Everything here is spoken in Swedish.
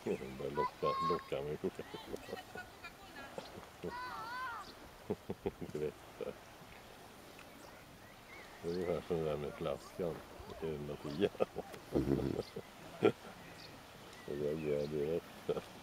börjar locka mig. Direkt där. Det är ungefär som det där med flaskan. Det är en Mattia. Jag reagerar direkt.